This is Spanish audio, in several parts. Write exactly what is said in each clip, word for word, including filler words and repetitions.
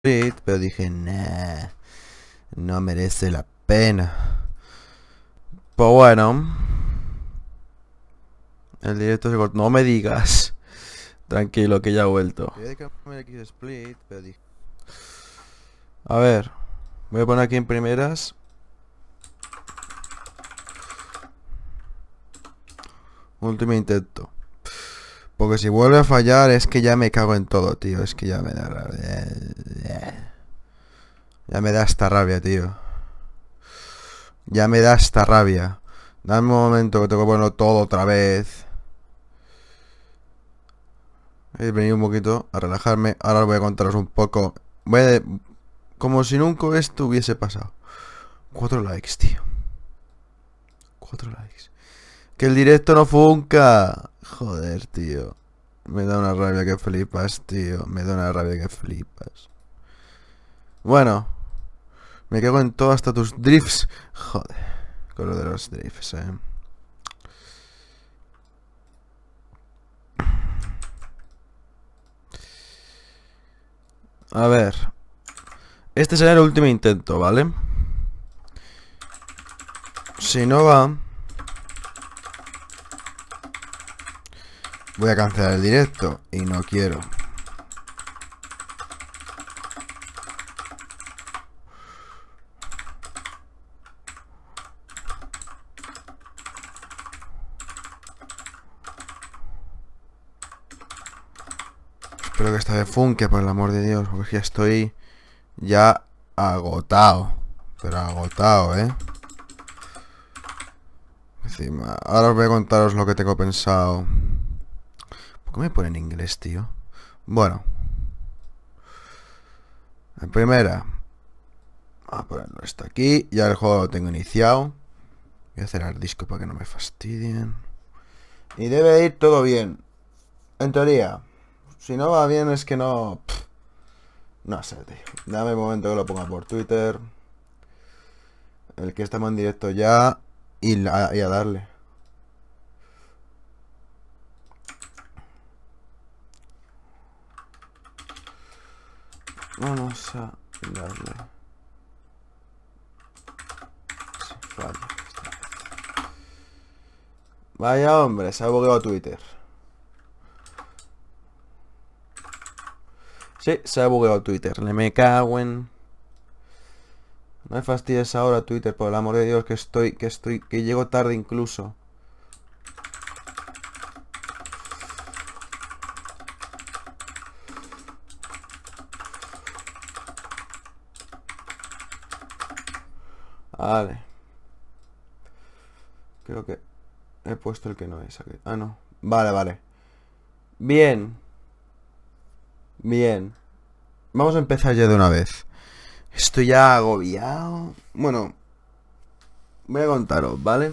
pero dije, nah, no merece la pena. Pues bueno, el directo se cortó. No me digas. Tranquilo, que ya he vuelto. A ver, voy a poner aquí en primeras. Último intento. Porque si vuelve a fallar es que ya me cago en todo, tío. Es que ya me da rabia. Ya me da esta rabia, tío. Ya me da esta rabia. Dame un momento que tengo que ponerlo todo otra vez. He venido un poquito a relajarme. Ahora os voy a contaros un poco. Voy a... Como si nunca esto hubiese pasado. Cuatro likes, tío. Cuatro likes. Que el directo no funca. Joder, tío. Me da una rabia que flipas, tío. Me da una rabia que flipas. Bueno. Me cago en todo hasta tus drifts. Joder. Con lo de los drifts, eh. A ver. Este será el último intento, ¿vale? Si no va... Voy a cancelar el directo. Y no quiero. Espero que esta vez funke, por el amor de Dios. Porque ya estoy ya agotado. Pero agotado, ¿eh? Encima. Ahora os voy a contaros lo que tengo pensado. ¿Por qué me pone en inglés, tío? Bueno. En primera. Vamos a ponerlo esto aquí. Ya el juego lo tengo iniciado. Voy a cerrar el disco para que no me fastidien. Y debe ir todo bien. En teoría. Si no va bien es que no... Pff, no sé, tío. Dame un momento que lo ponga por Twitter. El que estamos en directo ya. Y, la, y a darle. Vamos a darle. Se falla. Vaya hombre, se ha bugueado Twitter. Sí, se ha bugueado Twitter. Le me cago en... No me fastidies ahora Twitter, por el amor de Dios, que estoy, que estoy, que llego tarde incluso. Vale. Creo que he puesto el que no es aquí. Ah, no. Vale, vale. Bien. Bien. Vamos a empezar ya de una vez. Estoy ya agobiado. Bueno. Voy a contaros, ¿vale?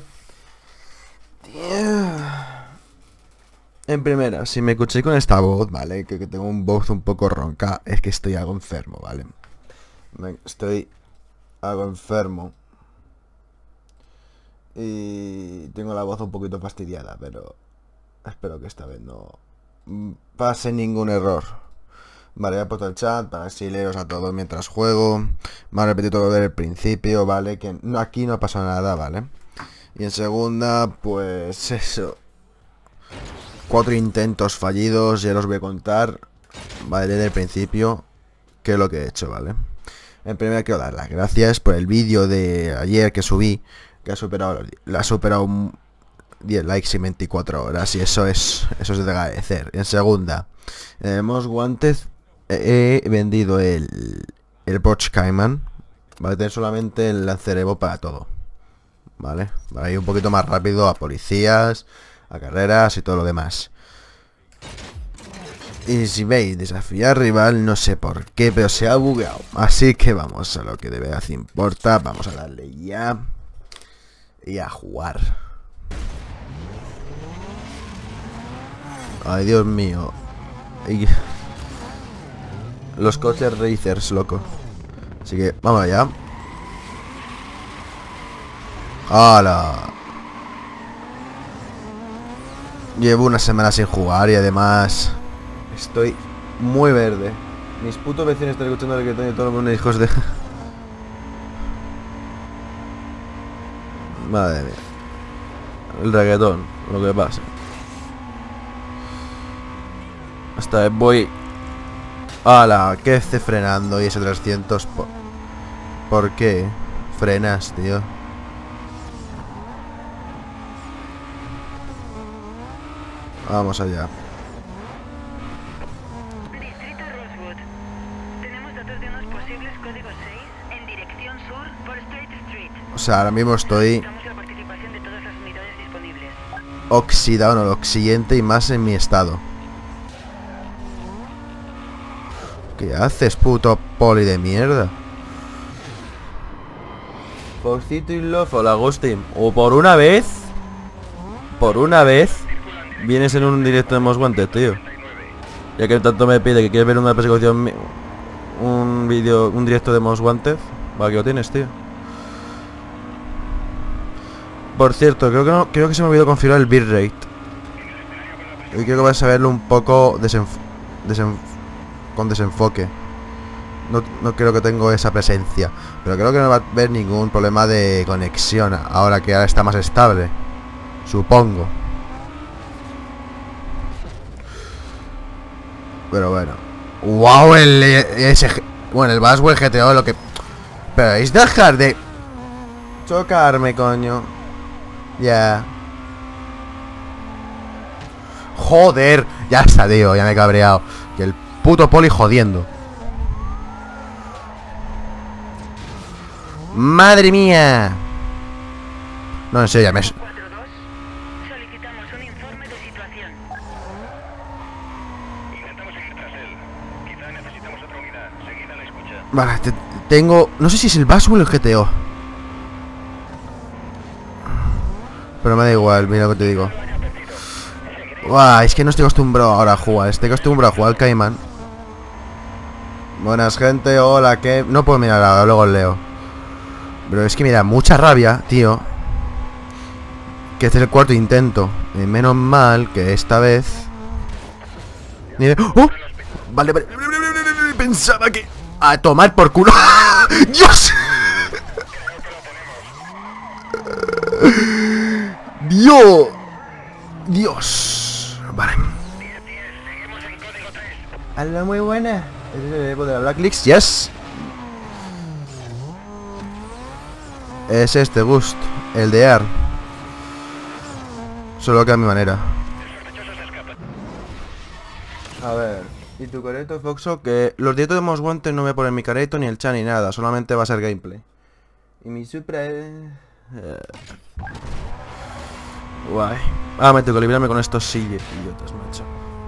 En primera, si me escucháis con esta voz, ¿vale? Que, que tengo un voz un poco ronca. Es que estoy algo enfermo, ¿vale? Me, estoy algo enfermo. Y tengo la voz un poquito fastidiada, pero espero que esta vez no pase ningún error. Vale, voy a poner el chat para así leeros a todos mientras juego. Me a repetir todo desde el principio, ¿vale? Que no, aquí no ha pasado nada, ¿vale? Y en segunda, pues eso. Cuatro intentos fallidos, ya los voy a contar, ¿vale? Desde el principio, qué es lo que he hecho, ¿vale? En primer lugar quiero dar las gracias por el vídeo de ayer que subí, que ha superado, la ha superado diez likes en veinticuatro horas, y eso es, eso es de agradecer. En segunda, tenemos guantes. He vendido el el Porsche Cayman, vale, tener solamente el lancerevo para todo, vale, para ir un poquito más rápido a policías, a carreras y todo lo demás. Y si veis desafiar rival, no sé por qué, pero se ha bugueado. Así que vamos a lo que de verdad importa. Vamos a darle ya y a jugar. Ay, Dios mío. Y... los coches racers, loco. Así que vamos allá. ¡Hala! Llevo una semana sin jugar y además estoy muy verde. Mis putos vecinos están escuchando el reggaetón y todos los hijos de... Madre mía. El reggaetón, lo que pasa. Esta vez voy... ¡Hala! ¿Qué esté frenando? Y ese trescientos... ¿Por, ¿Por qué? Frenas, tío. Vamos allá. Distrito Rosewood. Tenemos datos de unos posibles códigos seis en dirección sur por State Street. O sea, ahora mismo estoy Necesitamos la participación de todas las unidades disponibles. oxidado, no, lo siguiente y más en mi estado. ¿Qué haces, puto poli de mierda? Foxito y Love, hola Agustín. O por una vez, por una vez, vienes en un directo de Most Wanted, tío. Ya que tanto me pide que quieres ver una persecución, un vídeo, un directo de Most Wanted. Va, que lo tienes, tío. Por cierto, creo que no, creo que se me olvidó configurar el bitrate. Y creo que vas a verlo un poco desenf desenf con desenfoque. No, no creo que tengo esa presencia. Pero creo que no va a haber ningún problema de conexión ahora que ahora está más estable. Supongo. Pero bueno. Wow, el ese, bueno, el Baswell G T O lo que... Pero es dejar de chocarme, coño. Ya. Yeah. Joder, ya está, tío, ya me he cabreado. Que el puto poli jodiendo. ¡Madre mía! No, en serio, ya me... cuatro dos. Solicitamos un informe de situación. Intentamos seguir tras él. Quizá necesitamos otra unidad. Seguida la escucha. Vale, te, tengo... No sé si es el Baswell o el G T O. Pero me da igual, mira lo que te digo. Buah, es que no estoy acostumbrado ahora a jugar. Estoy acostumbrado a jugar al Cayman. Buenas, gente, hola, ¿qué? No puedo mirar ahora, luego leo. Pero es que me da mucha rabia, tío. Que este es el cuarto intento. Y menos mal que esta vez... ¡Oh! Vale, vale. Pensaba que... A tomar por culo. ¡Dios! ¡Dios! Dios. Vale. Hola, muy buena. ¿Es el equipo de la Blacklist? Yes. Es este Gust, el de Ar. Solo que a mi manera. A ver. Y tu careto, Foxo, que los directos de Most Wanted no me ponen mi careto ni el chat ni nada. Solamente va a ser gameplay. Y mi Supra es... Eh... Guay. Ah, me tengo que librarme con estos silles, idiotas, macho.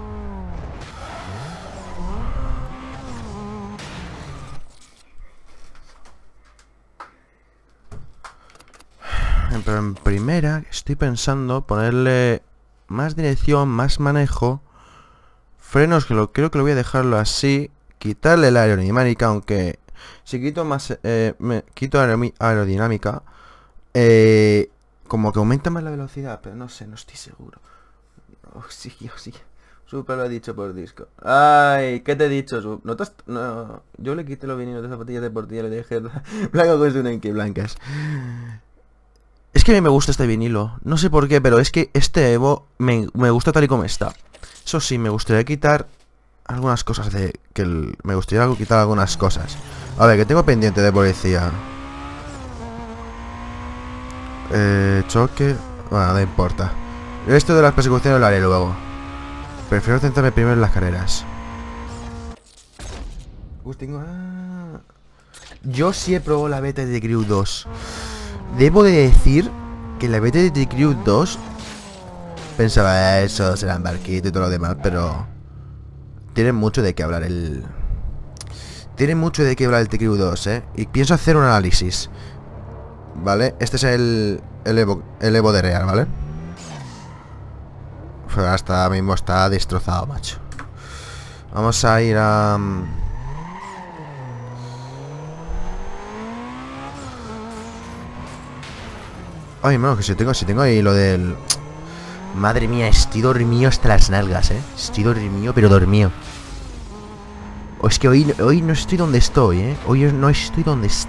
Pero en primera estoy pensando ponerle más dirección, más manejo, frenos, que lo creo que lo voy a dejarlo así, quitarle la aerodinámica, aunque si quito más, eh, me quito aerodinámica, eh, como que aumenta más la velocidad, pero no sé, no estoy seguro. Oh, sí, oh, sí. Super lo ha dicho por disco. Ay, ¿qué te he dicho? Su no, te no, yo le quité los vinilos de zapatillas deportivas y le dejé blanco con su Nike blancas. Es que a mí me gusta este vinilo. No sé por qué, pero es que este Evo me, me gusta tal y como está. Eso sí, me gustaría quitar algunas cosas de... que el, me gustaría quitar algunas cosas. A ver, que tengo pendiente de policía. Eh, choque... Bueno, no importa. Esto de las persecuciones lo haré luego. Prefiero centrarme primero en las carreras. Pues tengo... Ah, yo sí he probado la beta de The Crew dos. Debo de decir que la beta de The Crew dos pensaba eso, será en barquito y todo lo demás, pero tiene mucho de qué hablar el... Tiene mucho de qué hablar el The Crew dos, eh. Y pienso hacer un análisis. ¿Vale? Este es el... El Evo, el Evo de Real, ¿vale? Pero hasta mismo está destrozado, macho. Vamos a ir a... Ay, no, que si tengo, si tengo ahí lo del... Madre mía, estoy dormido hasta las nalgas, eh. Estoy dormido, pero dormido. O es que hoy, hoy no estoy donde estoy, ¿eh? Hoy no estoy donde estoy.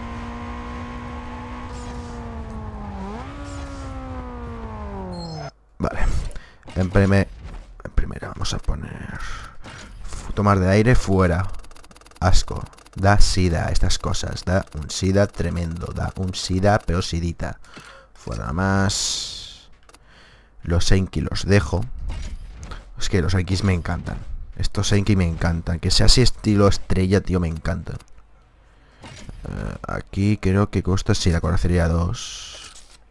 Vale. En, primer, en primera vamos a poner... Tomar de aire fuera. Asco. Da sida estas cosas. Da un sida tremendo. Da un sida pero sidita. Fuera más. Los Senki los dejo. Es que los Senkis me encantan. Estos Senki me encantan. Que sea así estilo estrella, tío, me encantan. Uh, aquí creo que cuesta, sí, la conocería dos.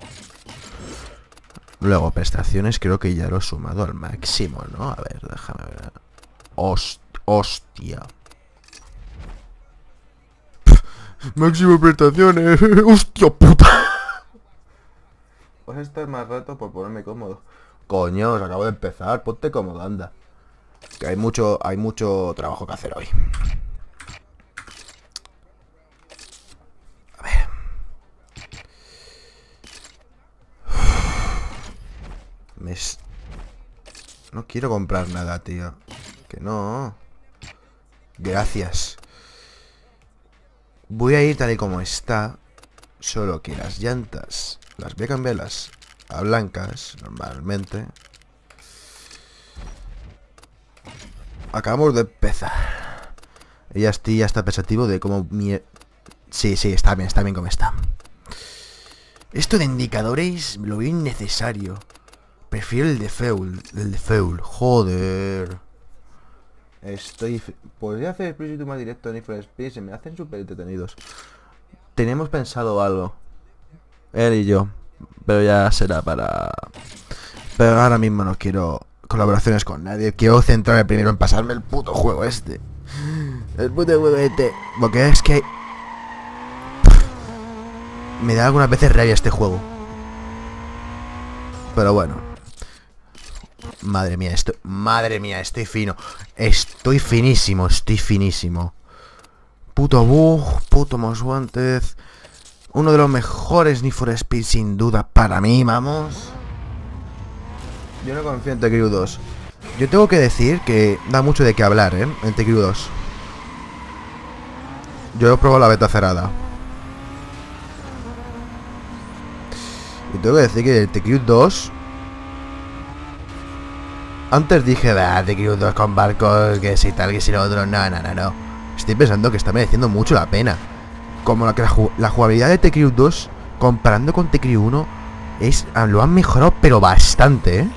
Luego, prestaciones creo que ya lo he sumado al máximo, ¿no? A ver, déjame ver. Host hostia. Máximo prestaciones. Hostia puta. Pues esto es más rato por ponerme cómodo. Coño, os acabo de empezar. Ponte cómodo, anda. Que hay mucho, hay mucho trabajo que hacer hoy. A ver. Me es... No quiero comprar nada, tío. Que no. Gracias. Voy a ir tal y como está. Solo que las llantas las voy a cambiarlas a blancas, normalmente. Acabamos de empezar. Y ya estoy ya está pensativo de cómo mi... Sí, sí, está bien, está bien como está. Esto de indicadores lo veo innecesario. Prefiero el de Feul, el de Feul, joder. Estoy... Podría hacer explícito más directo en Need for Speed, se me hacen súper entretenidos. Tenemos pensado algo, él y yo, pero ya será para... Pero ahora mismo no quiero colaboraciones con nadie. Quiero centrarme primero en pasarme el puto juego este. El puto juego este. Porque es que... Me da algunas veces rabia este juego. Pero bueno. Madre mía, estoy... Madre mía, estoy fino. Estoy finísimo, estoy finísimo. Puto bug, puto Most Wanted. Uno de los mejores Need for Speed sin duda para mí, vamos. Yo no confío en The Crew dos. Yo tengo que decir que da mucho de qué hablar, ¿eh? En The Crew dos. Yo he probado la beta cerrada. Y tengo que decir que el The Crew dos... Antes dije, ah, The Crew dos con barcos, que si tal, que si lo otro. No, no, no, no. Estoy pensando que está mereciendo mucho la pena. Como la, que la, la jugabilidad de The Crew dos, comparando con The Crew uno, es, lo han mejorado, pero bastante, ¿eh?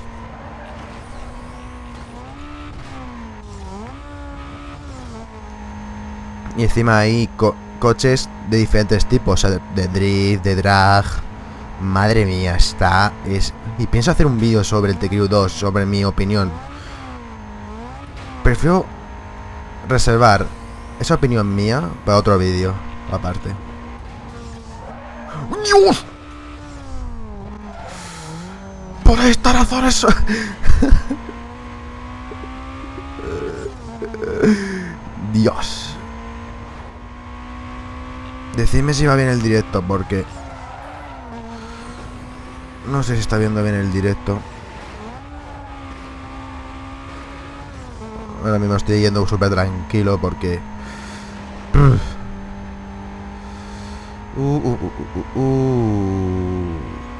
Y encima hay co coches de diferentes tipos, o sea, de, de drift, de drag. Madre mía, está... es Y pienso hacer un vídeo sobre el The Crew dos, sobre mi opinión. Prefiero reservar esa opinión mía para otro vídeo, aparte. ¡Dios! Por esta razón eso... Dios. Decidme si va bien el directo, porque... No sé si está viendo bien el directo. Ahora mismo estoy yendo súper tranquilo porque... Uh, uh, uh, uh, uh.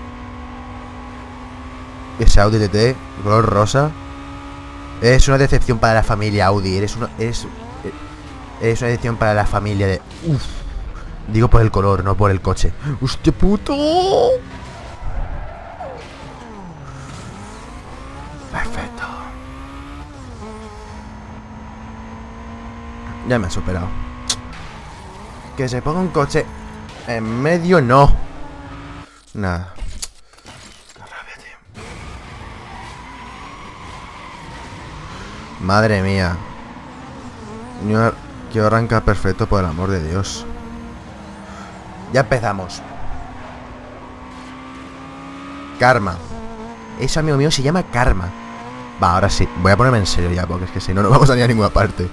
Ese Audi T T, color rosa. Es una decepción para la familia Audi. Eres una... Es, es una decepción para la familia de... Uf. Digo por el color, no por el coche. ¡Hostia puto! Perfecto. Ya me ha superado. Que se ponga un coche en medio, no. Nada. Qué rabia, tío. Madre mía. Que arranca perfecto, por el amor de Dios. Ya empezamos. Karma. Ese amigo mío se llama Karma. Va, ahora sí, voy a ponerme en serio ya, porque es que si no, no vamos a ir a ninguna parte.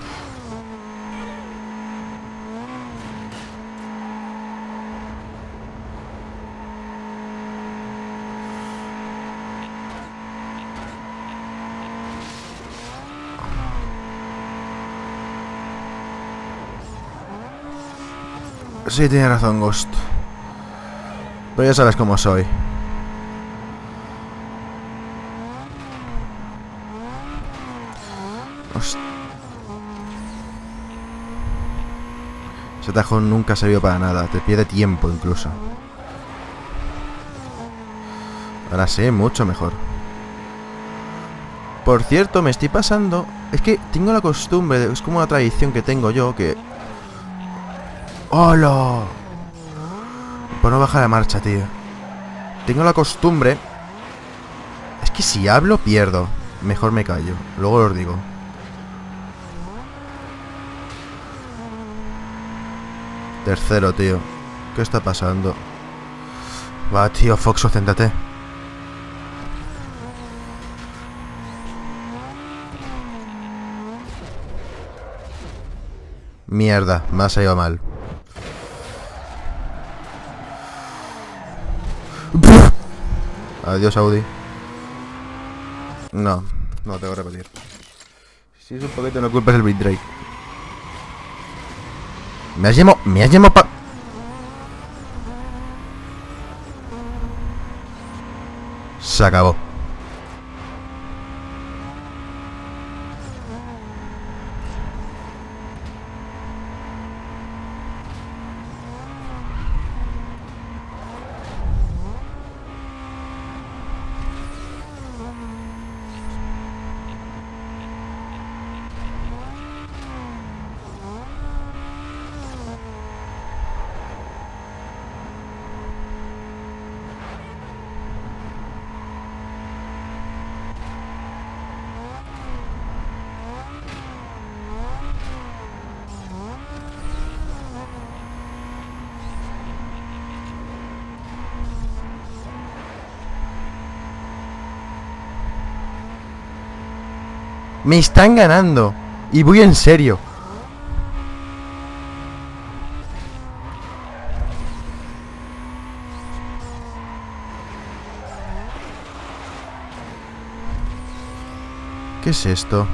Sí, tienes razón, Ghost. Pero ya sabes cómo soy. Hostia. Ese atajo nunca ha servido para nada. Te pierde tiempo incluso. Ahora sí, mucho mejor. Por cierto, me estoy pasando... Es que tengo la costumbre, es como una tradición que tengo yo, que... ¡Hola! Por no bajar la marcha, tío. Tengo la costumbre... Es que si hablo, pierdo. Mejor me callo. Luego os digo. Tercero, tío. ¿Qué está pasando? Va, tío, Foxo, céntrate. Mierda, me ha salido mal. Adiós, Audi. No, no tengo que repetir. Si es un poquito, no culpes el bitrate. Me has llamado... Me has llamado pa... Se acabó. Me están ganando. Y voy en serio. ¿Qué es esto?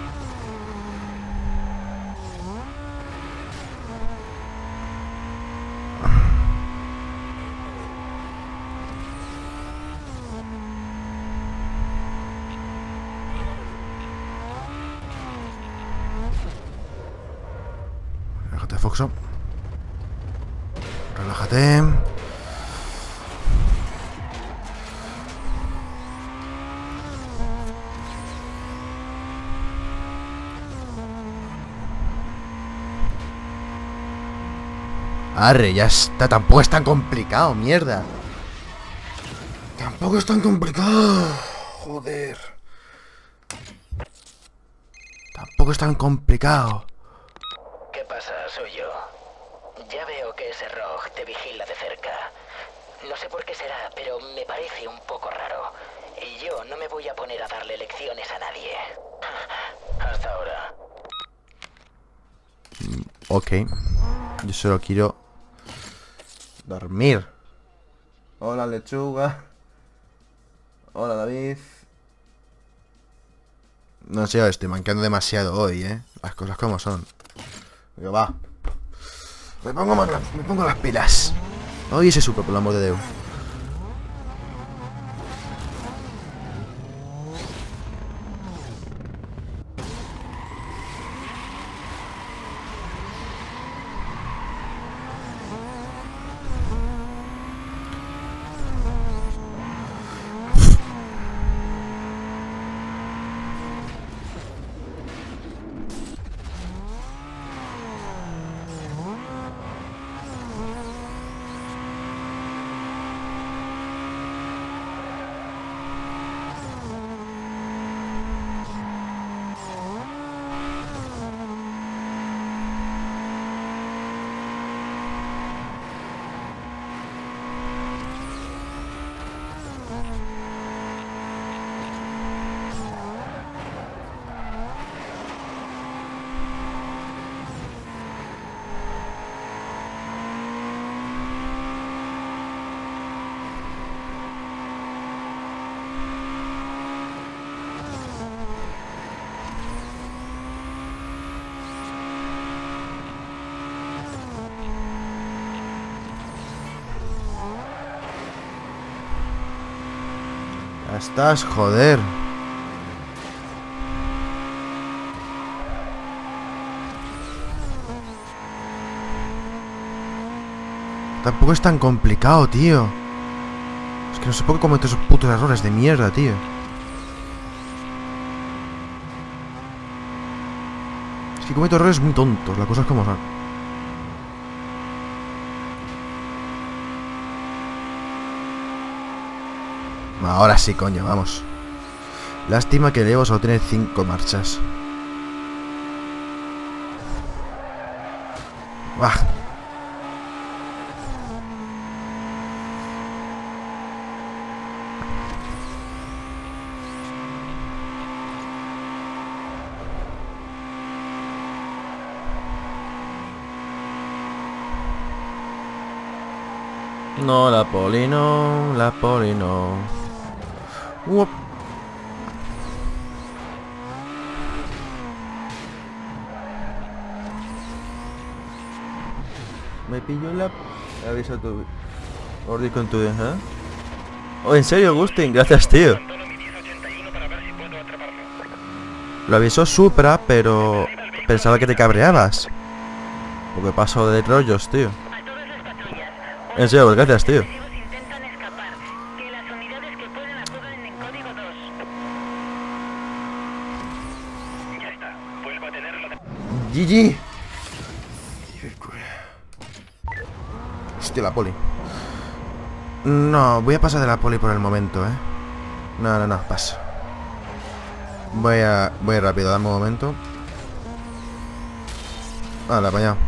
Relájate, Foxo. Relájate. Arre, ya está. Tampoco es tan complicado, mierda. Tampoco es tan complicado. Joder. Tampoco es tan complicado. ¿Qué pasa? Soy yo. Ya veo que ese Rogue te vigila de cerca. No sé por qué será, pero me parece un poco raro. Y yo no me voy a poner a darle lecciones a nadie. Hasta ahora. Ok. Yo solo quiero dormir. Hola, lechuga. Hola, David. No sé, estoy manqueando demasiado hoy, eh. Las cosas como son. Pero va. Me pongo, más, me pongo las pilas. Hoy ese super, por el amor de Dios. estás, joder. Tampoco es tan complicado, tío. Es que no sé por qué cometo esos putos errores de mierda, tío. Es que cometo errores muy tontos, las cosas como son. Ahora sí, coño, vamos. Lástima que el Evo solo tiene cinco marchas. ¡Bah! No, la poli no, la poli no. Uop. Me pillo la... Avisa tu... Ordi con tu... ¿eh? Oh, ¿en serio, Agustín? Gracias, tío. Abandono mi diez ochenta y uno para ver si puedo atraparlo. Lo avisó Supra, pero... Pensaba que te cabreabas. Porque paso de rollos, tío. A todas las patrullas. En serio, pues gracias, tío. Agresivos intentan escapar. Que las unidades que pueden acudan en código dos. Ya está. Vuelvo a tener la... G G. Hostia, la poli. No, voy a pasar de la poli por el momento, eh. No, no, no, paso. Voy a... Voy rápido, dame un momento. Ah, la apañado.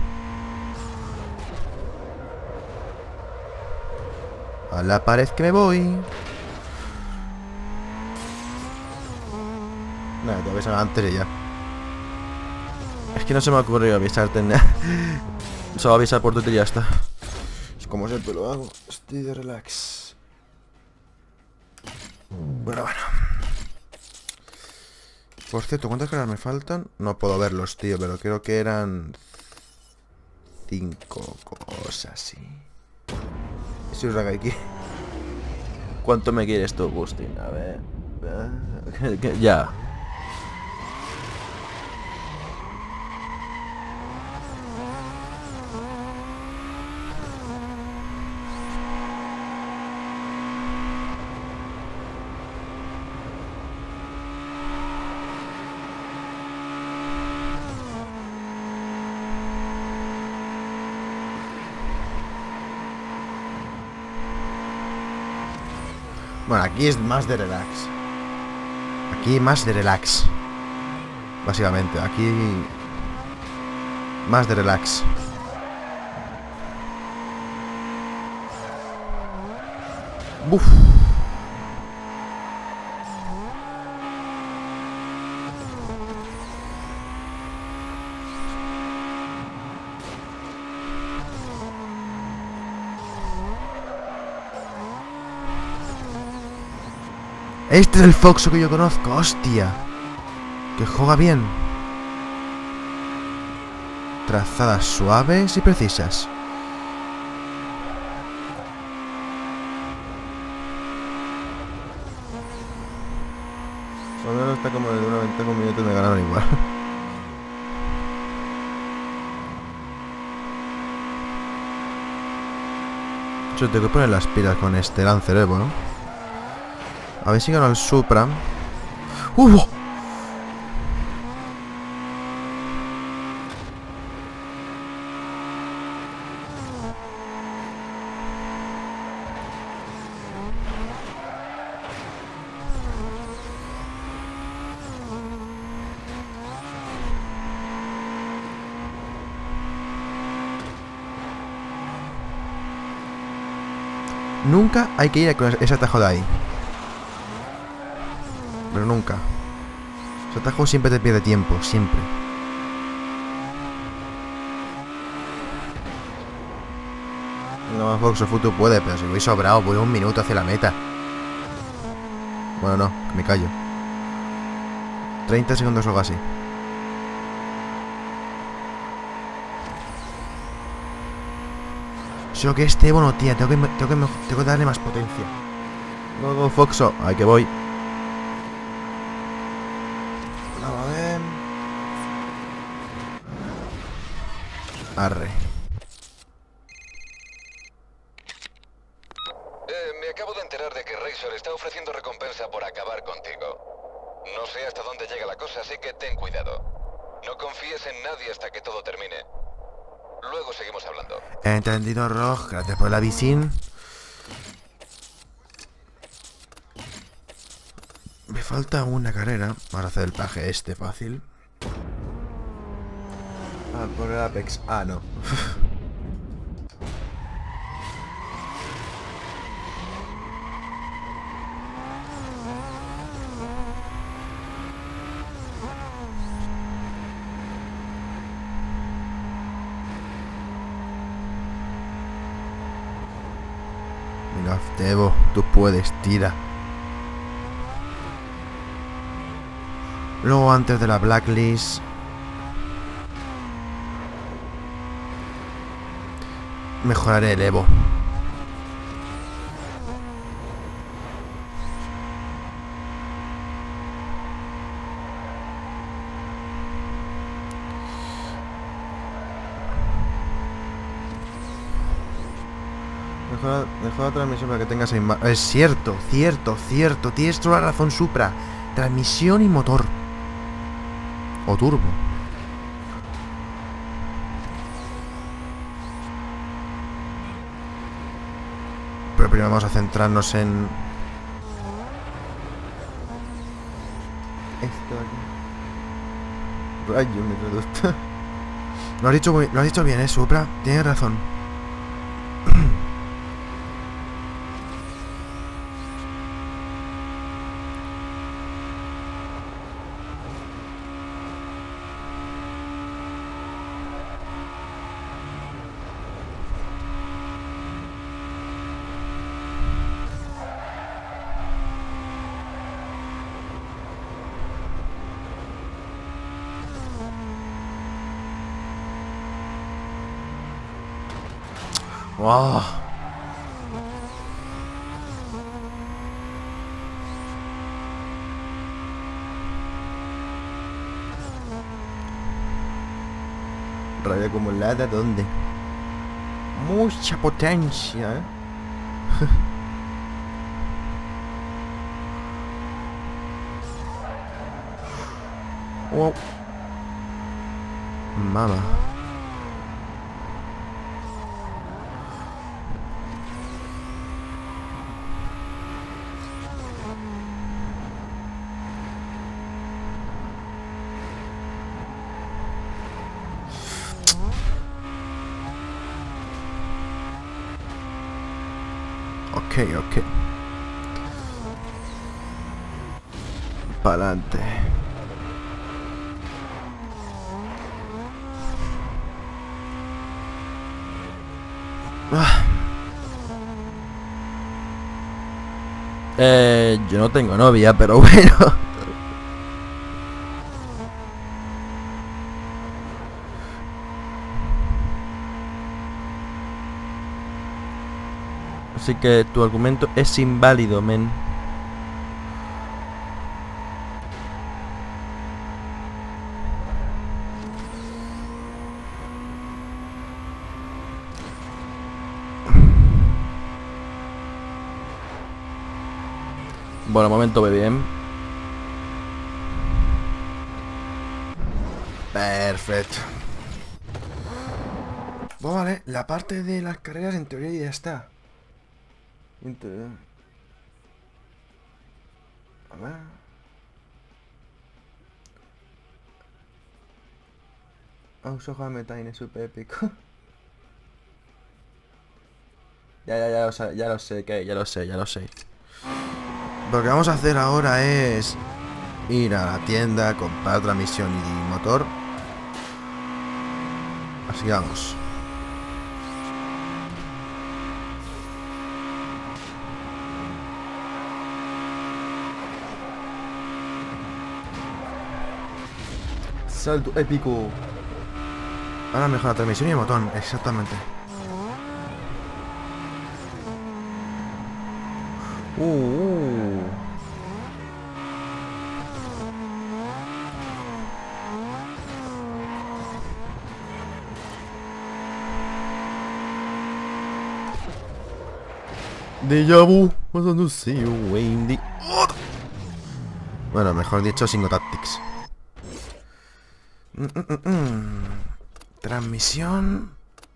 A la pared que me voy. Nada, te avisan antes y ya. Es que no se me ha ocurrido avisarte en nada. Solo avisar por Twitter y ya está. Es como siempre lo hago. Estoy de relax. Bueno, bueno. Por cierto, ¿cuántas caras me faltan? No puedo verlos, tío, pero creo que eran... Cinco cosas, sí. Eso es aquí. ¿Cuánto me quieres tú, Agustín? A ver... Ya. Bueno, aquí es más de relax. Aquí más de relax. Básicamente, aquí... Más de relax. Uf. Este es el Foxo que yo conozco, hostia. Que juega bien. Trazadas suaves y precisas. Solo está como de una ventaja un minuto y me ganaron igual. Yo tengo que poner las pilas con este Lancer Evo, ¿no? A ver si gano el Supra. ¡Uh! Nunca hay que ir con ese atajo de ahí. Pero nunca. Ese atajo siempre te pierde tiempo, siempre. No, Fox Futu puede, pero si voy sobrado, voy un minuto hacia la meta. Bueno, no, que me callo. treinta segundos o algo así. Solo que este, bueno, tía, tengo que, tengo que, tengo que darle más potencia. Luego, Foxo, ahí que voy. Arre. Eh, me acabo de enterar de que Razor está ofreciendo recompensa por acabar contigo. No sé hasta dónde llega la cosa, así que ten cuidado. No confíes en nadie hasta que todo termine. Luego seguimos hablando. Entendido, Rog. Gracias por la visín. Me falta una carrera para hacer el paje este fácil. Ah, por el Apex. Ah, no. Mira, Tebo, tú puedes, tira. Luego antes de la blacklist mejoraré el Evo. Mejora, mejora la transmisión para que tengas imagen. Es cierto, cierto, cierto. Tienes toda la razón, Supra. Transmisión y motor. O turbo. Pero primero vamos a centrarnos en... esto aquí. Rayo, me reducto. Lo has dicho, muy- lo has dicho bien, eh, Supra. Tienes razón. Wow. Radio acumulada, ¿dónde? Mucha potencia, ¿eh? Wow. Mama. Ok, ok. Pa'lante. Ah. Eh, yo no tengo novia, pero bueno. Así que tu argumento es inválido, men. Bueno, momento ve bien. Perfecto. Pues vale, la parte de las carreras en teoría ya está. En teoría. A ver. Also Hamilton es súper épico. Ya, ya, ya, lo sé, ya lo sé, que ya lo sé, ya lo sé. Lo que vamos a hacer ahora es ir a la tienda, comprar transmisión y motor. Así que vamos. Salto épico. Ahora mejor la transmisión y el botón, exactamente. Uh, uh. Déjà vu. Bueno, mejor dicho, Singo Tactics. Mm, mm, mm, mm. Transmisión.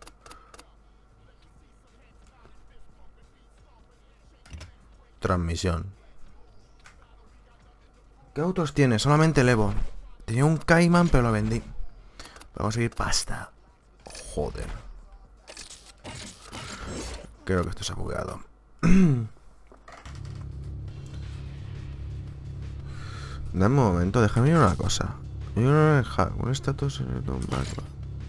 Transmisión. ¿Qué autos tiene? Solamente el Evo. Tenía un Cayman, pero lo vendí. Para conseguir pasta. Joder. Creo que esto se ha bugueado. Dame un momento, déjame mirar una cosa. Un estatus en el backlog.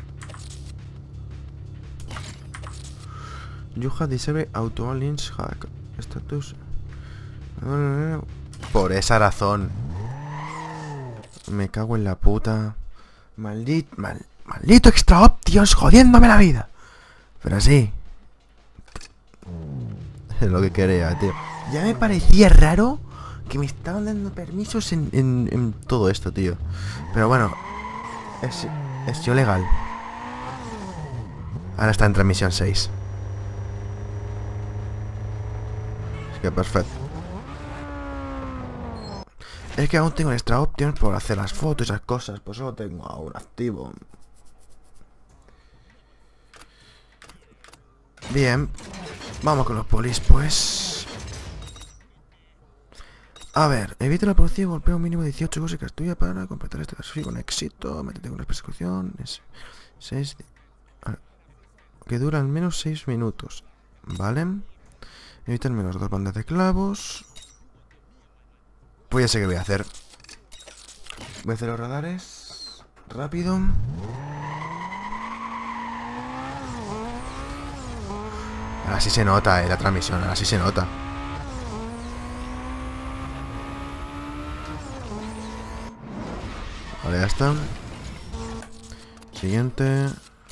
You have disabled auto lynch hack. Estatus. Por esa razón. Me cago en la puta. Maldito, mal, maldito extra options jodiéndome la vida. Pero sí. Es lo que quería, tío. Ya me parecía raro que me estaban dando permisos en, en, en todo esto, tío. Pero bueno, es, es yo legal. Ahora está en transmisión seis. Es que perfecto. Es que aún tengo extra options por hacer las fotos y esas cosas. Pues solo tengo aún activo. Bien. Vamos con los polis, pues. A ver, evita la policía y golpea un mínimo de dieciocho cosas tuya para completar este desafío con éxito. Métete con las persecuciones. seis. Que dura al menos seis minutos. Vale. Evita al menos dos bandas de clavos. Pues ya sé qué voy a hacer. Voy a hacer los radares. Rápido. Ahora sí se nota, eh, la transmisión. Ahora sí se nota. Vale, ya está. Siguiente.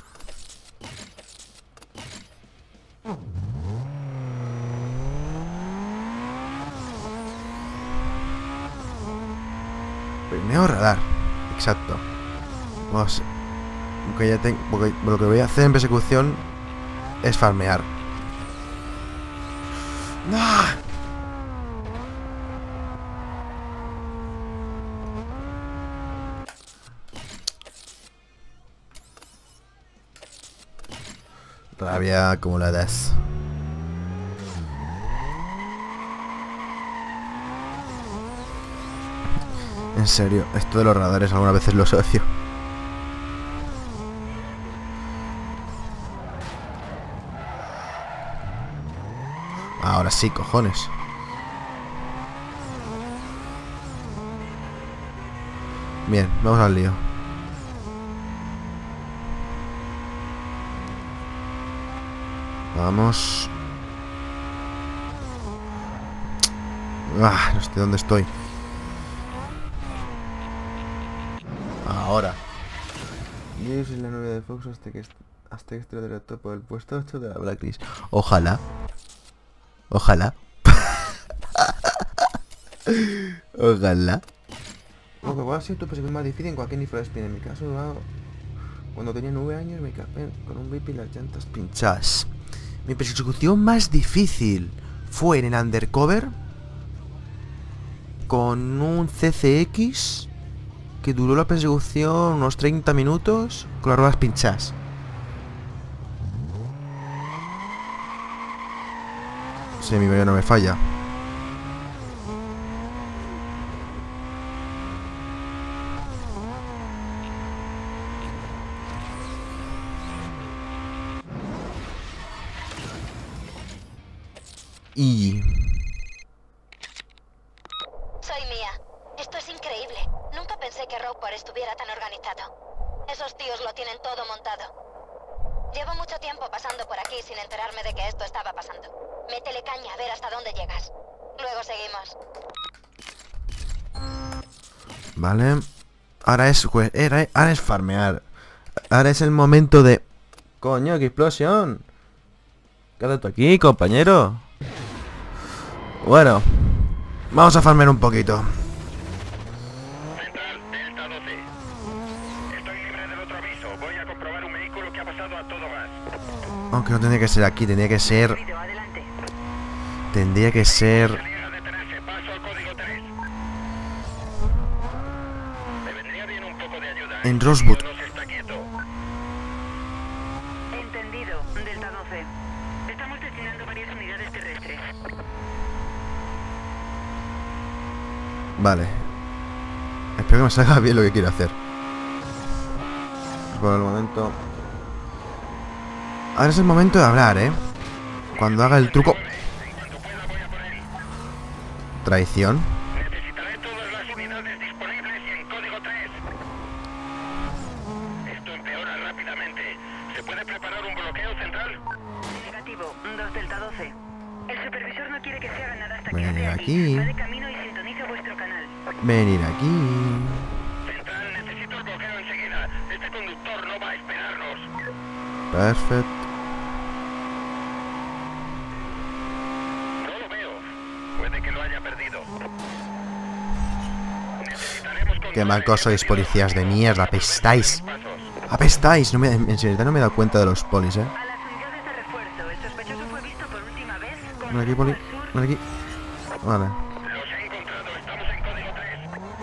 Primero radar. Exacto. Vamos. Porque ya tengo. Porque lo que voy a hacer en persecución es farmear. ¡Ah! Rabia acumuladas. En serio, esto de los radares algunas veces lo asocio. Ahora sí, cojones. Bien, vamos al lío. Vamos. Ah, no sé dónde estoy. Ahora. Yo soy la novia de Fox hasta que hasta que esté directo por el puesto ocho de la Blacklist. Ojalá. Ojalá. Ojalá. Lo que va a ser tu persecución más difícil en cualquier Need for Speed. En mi caso, cuando tenía nueve años me escapé con un whip y las llantas pinchadas. Mi persecución más difícil fue en el Undercover con un C C X que duró la persecución unos treinta minutos con las ruedas pinchadas. Si mi memoria no me falla. Y... Soy Mia. Esto es increíble. Nunca pensé que Rogueport estuviera tan organizado. Esos tíos lo tienen todo montado. Llevo mucho tiempo pasando por aquí sin enterarme de que esto estaba pasando. Métele caña a ver hasta dónde llegas. Luego seguimos. Vale. Ahora es, ahora es farmear. Ahora es el momento de... Coño, qué explosión. Quédate aquí, compañero. Bueno, vamos a farmear un poquito. Central, Delta doce. Estoy libre del otro aviso. Voy a comprobar un vehículo que ha pasado a todo gas. Aunque no tenía que ser aquí, tenía que ser... Tendría que ser... Niega detenerse, paso al código tres. Me vendría bien un poco de ayuda. En Rosewood. No se está quieto. Entendido, Delta doce. Estamos destinando varias unidades terrestres. Vale. Espero que me salga bien lo que quiero hacer. Por el momento... Ahora es el momento de hablar, ¿eh? Cuando haga el truco... Traición. Necesitaré todas las unidades disponibles y en código tres. Esto empeora rápidamente. ¿Se puede preparar un bloqueo central? Negativo, dos Delta doce. El supervisor no quiere que se haga nada hasta que Venid esté aquí. Va de camino y sintoniza vuestro canal. Venir aquí. Central, necesito el bloqueo enseguida. Este conductor no va a esperarnos. Perfecto. No lo veo. Puede que lo haya perdido. Necesitaremos Qué malcos sois, policías de mierda. Apestáis. Apestáis. No me, en serio, no me he dado cuenta de los polis, eh. A las unidades de refuerzo, el sospechoso fue visto por última vez con Ven aquí, rumbo poli. al sur. Ven aquí. Vale. Los he encontrado. Estamos en código tres.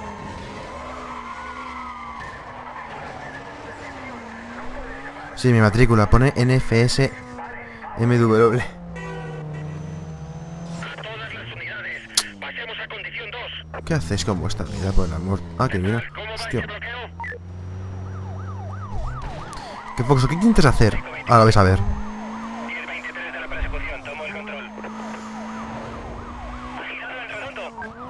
Sí, mi matrícula pone N F S M W. A todas las unidades. Pasemos a condición dos. ¿Qué hacéis con vuestra vida, por el amor? Ah, que mira. ¿Cómo va Hostia. ese bloqueo? ¿Qué Fox? ¿Qué intentas hacer? Ahora vais a ver. diez veintitrés de la persecución. Tomo el control. Girado en redondo.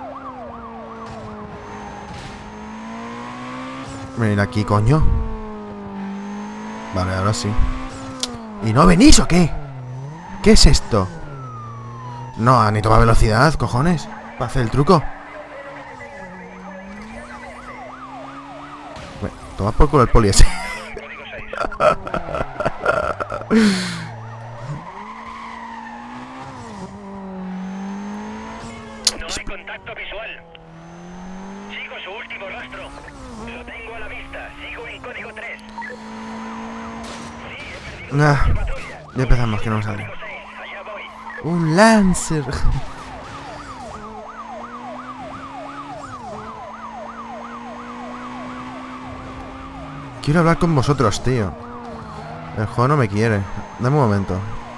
Venid aquí, coño. Vale, ahora sí. ¿Y no venís o qué? ¿Qué es esto? No, ni toma velocidad, cojones. Para hacer el truco. Bueno, toma por culo el poli ese. Código seis. No hay contacto visual. Sigo su último rastro. Lo tengo a la vista. Sigo en código tres. Sí, he perdido Ah, la patrulla. ya empezamos, que no me sale. Código seis. Allá voy. Un Lancer. Quiero hablar con vosotros, tío. El juego no me quiere. Dame un momento.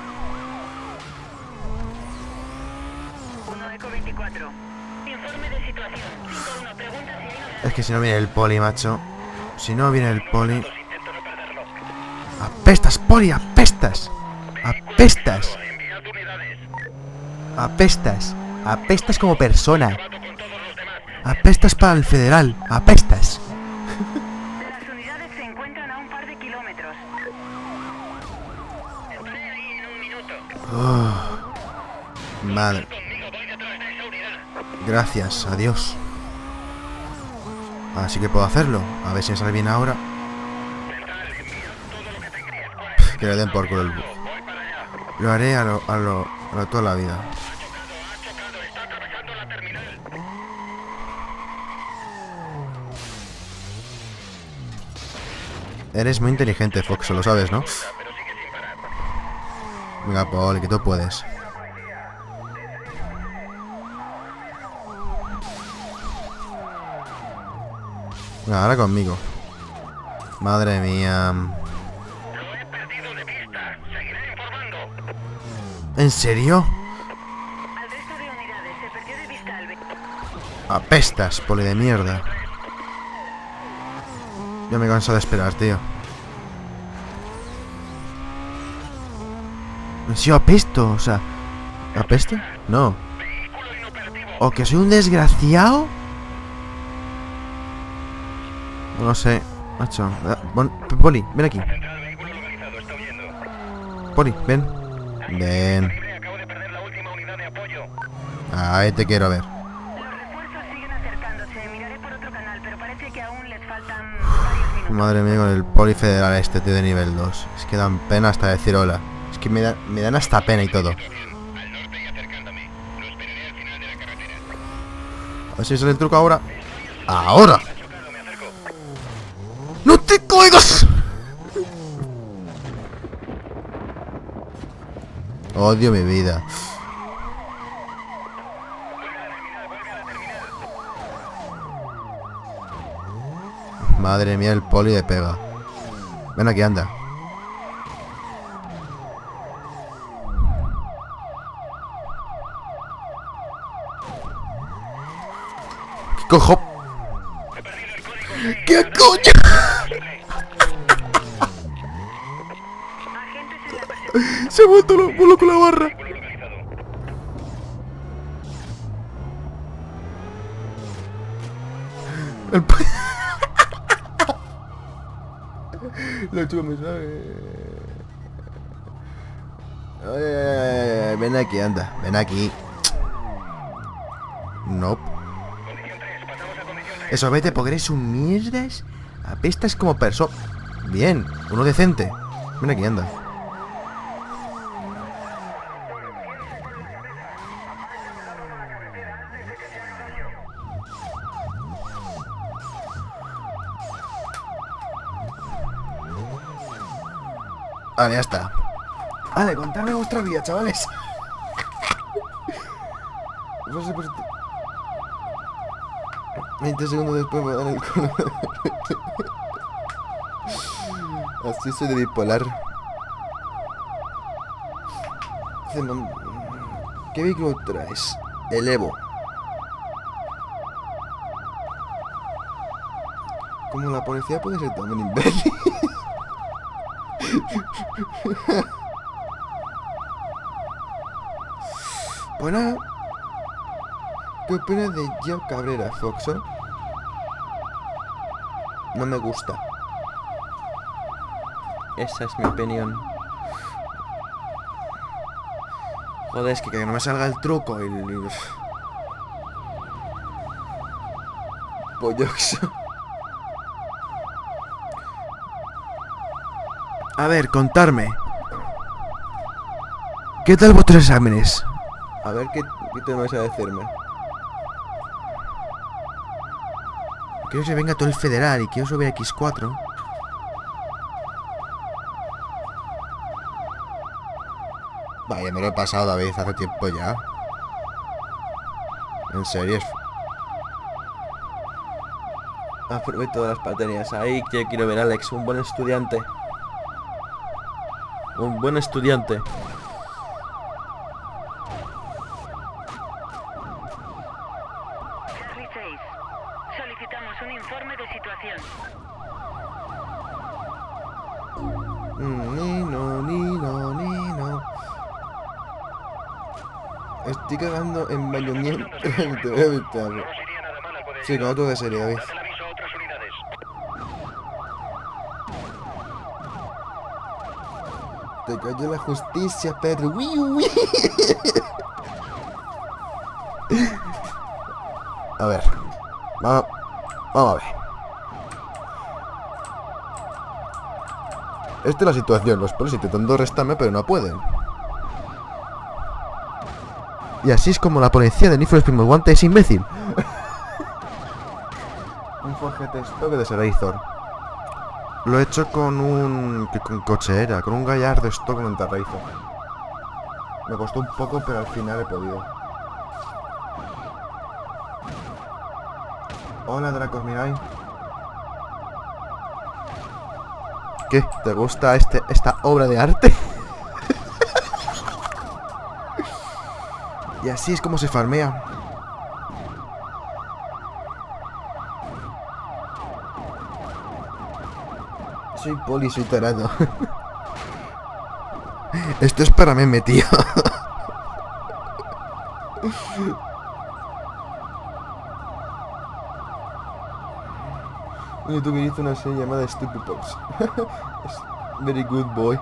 uno Eco veinticuatro. Informe de situación. cinco uno. Pregunta si hay novedades. Es que si no viene el poli, macho. Si no viene el poli... Intento no perderlo. ¡Apestas, poli! ¡Apestas! ¡Apestas! Enviad unidades. ¡Apestas! ¡Apestas como persona! Acabado con todos los demás. ¡Apestas para el federal! ¡Apestas! Las unidades se encuentran a un par de kilómetros. Estaré ahí en un minuto. Oh, madre. Conmigo voy detrás de esa unidad. Gracias, adiós. Así que puedo hacerlo. A ver si me sale bien ahora. Central, enviad todo lo que tengáis. Que le den por culo el... Voy para allá. Lo haré a lo, a lo, a lo toda la vida. Ha chocado, está atravesando la terminal. Eres muy inteligente, Fox, lo sabes, ¿no? Pero sigue sin parar. Venga, Poli, que tú puedes. Venga, ahora conmigo. Madre mía. Lo he perdido de vista. Seguiré informando. ¿En serio? Al resto de unidades se perdió de vista al... ve- Apestas, Poli de mierda. Ya me canso de esperar, tío. Si yo apesto, o sea... ¿Apesto? No. Vehículo inoperativo. ¿O que soy un desgraciado? No lo sé, macho. Ah, bon- Poli, ven aquí. Central, vehículo localizado. Está huyendo. Poli, ven. Ven. Libre, acabo de perder la última unidad de apoyo. Ahí te quiero ver. Los refuerzos siguen acercándose. Miraré por otro canal, pero parece que aún les faltan varios minutos. Madre mía, con el poli federal este, tío, de nivel dos. Es que dan pena hasta decir hola. Es que me, da- me dan hasta pena y todo. Al norte y acercándome. Lo esperaré al final de la carretera. A ver si sale el truco ahora. ¡Ahora! Ha chocado, me acerco. ¡No te coigas! Odio mi vida. Madre mía, el poli de pega. Ven aquí, anda. ¿Qué cojo? ¿Qué coño? Se ha vuelto lo- loco la barra. El pa- Lo chulo me sabe. Ay, ay, ay, ay, ven aquí, anda. Ven aquí. Nope. Eso, vete, porque eres un mierdas. Apestas como persona. Bien, uno decente. Ven aquí, anda. Vale, ya está. Vale, contadme vuestra vida, chavales. No sé por qué- veinte segundos después me dan el culo. Así soy de bipolar. Dice, mam- ¿qué vehículo traes? El Evo. Como la policía puede ser también imbécil. Bueno, ¿qué opinas de Joe Cabrera, Foxo? No me gusta. Esa es mi opinión. Joder, es que, que no me salga el truco y... y... Polloxo. A ver, contarme. ¿Qué tal vuestros exámenes? A ver, ¿qué, qué te vas a decirme? Quiero que se venga todo el federal y quiero subir a equis cuatro. Vaya, me lo he pasado, David, hace tiempo ya. En serio. Aprovecho todas las baterías. Ahí que quiero ver a Alex, un buen estudiante. Un buen estudiante. Charlie seis. Solicitamos un informe de situación. Mm, Ni no, ni no, ni no. Estoy cagando en bañamiento. Te voy a evitar. No nos iría nada mal algo de Sí, como tú de serie, David. Dad el aviso a otras unidades. Te cayó la justicia, Pedro. Uy, uy. A ver. Vamos, vamos a ver. Esta es la situación. Los polis intentando restarme, pero no pueden. Y así es como la policía de Need for Speed Most Wanted es imbécil. Un Ford G T Stock de Seraizor. Lo he hecho con un... ¿Qué con coche era? Con un Gallardo Stock en Terraizor. Me costó un poco, pero al final he podido. Hola, Dracos Mirai. ¿Qué? ¿Te gusta este, esta obra de arte? Y así es como se farmea. Soy poli, soy tarado. Esto es para meme, tío. Un youtuber hizo una serie llamada Stupid Pops. Very good boy.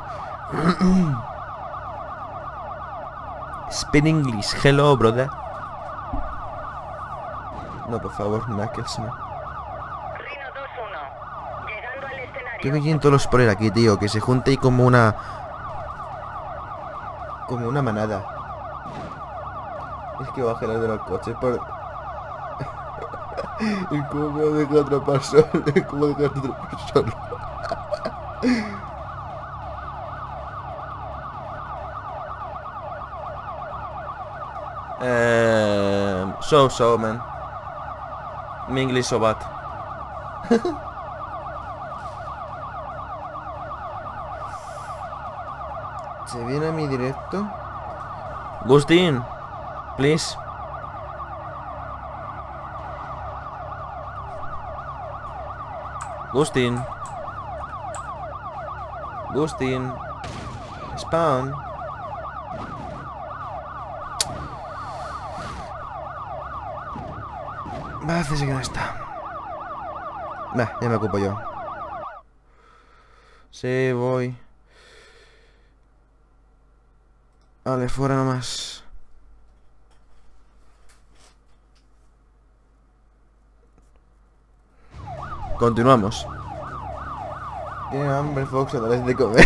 Speak English, hello brother. No, por favor, Knuckles, no. Rino dos uno. Llegando al escenario. Que me quieren todos los poner aquí, tío. Que se junte y como una... Como una manada. Es que baje de los coches por... ¿Y cómo me deja atrapar solo? ¿Cómo dejar atrapar solo? Eh, so so, man. Mi English so bad. ¿Se viene a mi directo? Gustín, please. Gustín. Gustín. Spawn. Parece que no está. Nah, ya me ocupo yo. Sí, voy. Vale, fuera nomás. Continuamos. Tiene hambre, Fox, a la vez de comer.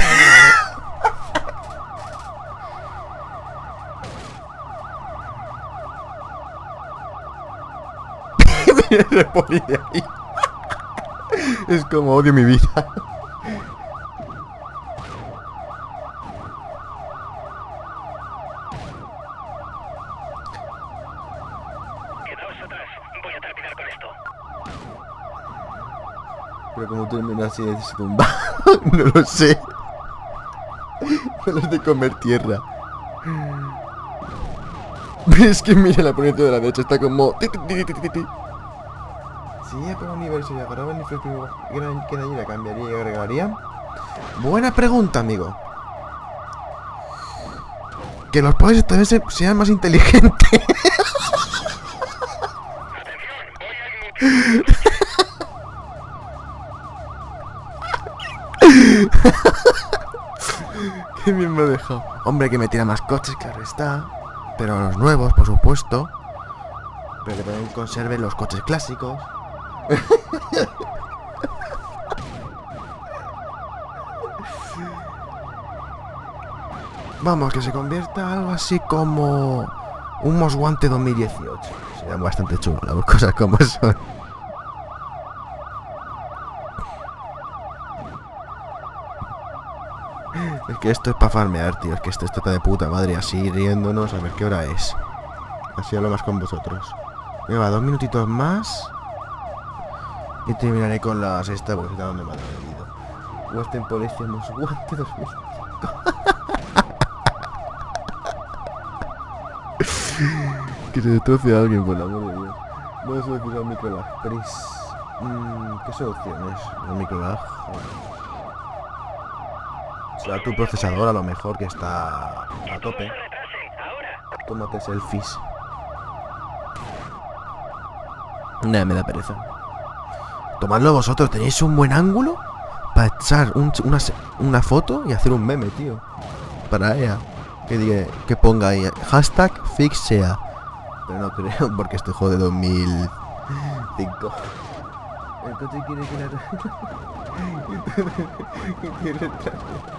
Le ponía ahí. Es como odio mi vida. Quedaos atrás. Voy a terminar con esto. Pero como terminas así necesito un ba... No lo sé. No los de comer tierra. Es que mira la ponente de la derecha, está como... ti, ti, ti, ti, ti, ti. Si ella por universo y agarraba el infraestructura que de allí la cambiaría y agregaría. Buena pregunta, amigo. Que los padres tal vez se- sean más inteligentes. Qué bien me ha dejado. Hombre, que me tira más coches, claro está. Pero los nuevos, por supuesto. Pero que también conserven los coches clásicos. Vamos, que se convierta algo así como un Most Wanted dos mil dieciocho. Serían bastante chulos, las cosas como son. Es que esto es para farmear, tío. Es que esto está de puta madre. Así riéndonos. A ver qué hora es. Así hablo más con vosotros. Me va, dos minutitos más. Y terminaré con la sexta porque está donde me ha venido. Western Police Most Wanted dos mil cinco. Que se destroce a alguien, por el amor de Dios. Voy a solucionar el microlag. Pris. Mm, ¿Qué soluciones? El microlag. Será tu procesador a lo mejor que está a tope. Tómate selfies. Nah, me da pereza. Tomadlo vosotros, ¿tenéis un buen ángulo? Para echar un, una, una foto y hacer un meme, tío. Para ella. Que diga, que ponga ahí hashtag fixea. Pero no creo porque este juego de dos mil cinco. El coche quiere que la... que quiere retraso.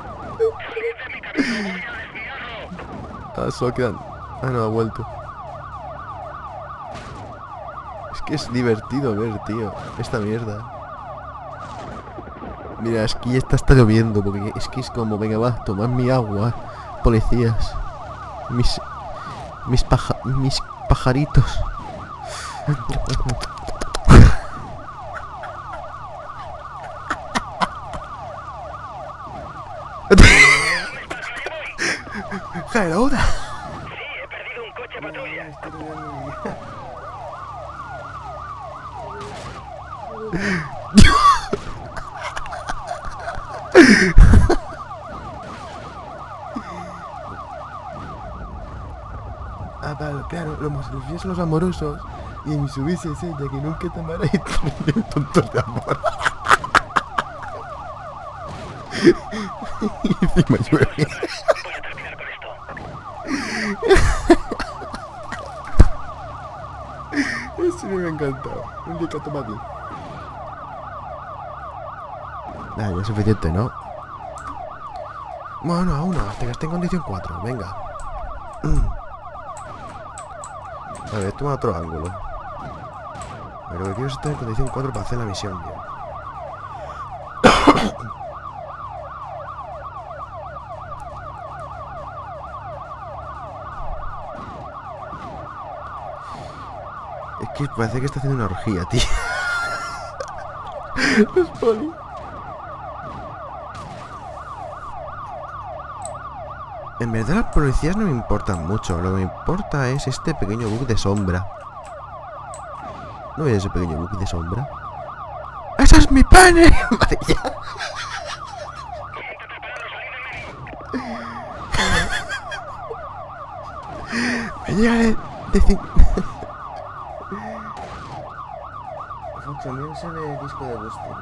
Ah, solo quedan... Ah, no, ha vuelto. Es que es divertido ver, tío, esta mierda. Mira, es que ya está, está lloviendo, porque es que es como, venga, va, tomad mi agua, policías. Mis... Mis paja... Mis pajaritos. Hello. Sí, he perdido un coche patrulla. Ah, vale, claro, los homosexuales son los amorosos. Y en mi subirse es ella que nunca te amará y te tontos de amor. Y encima llueve. Voy a terminar con esto. Eso me ha encantado. Un día que toma bien. Ah, ya es suficiente, ¿no? Bueno, a una, hasta que esté en condición cuatro, venga. A ver, toma otro ángulo. Pero lo que quiero es estar en condición cuatro para hacer la misión bien. Es que parece que está haciendo una orgía, tío. Los poli. En verdad las policías no me importan mucho. Lo que me importa es este pequeño bug de sombra. ¿No ves ese pequeño bug de sombra? ¡Ese es mi pene! Vale, ya. Me llega de... de Fox, a mí me sale el disco de Bustin.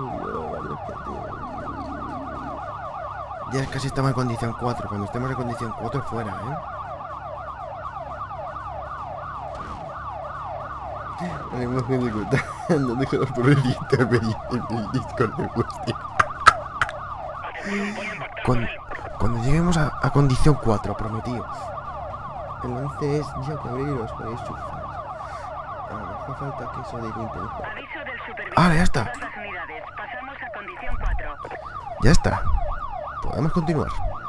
Ya casi estamos en condición cuatro. Cuando estemos en condición cuatro fuera, ¿eh? Hay más gente contando de que los pobrecitos veían el disco de Bustin. Cuando, cuando lleguemos a, a condición cuatro, prometido. El once es ya que abriros, podéis surfar. A lo mejor falta que eso de internet. Ah, ya está. Pasamos a condición cuatro. Ya está. Podemos continuar.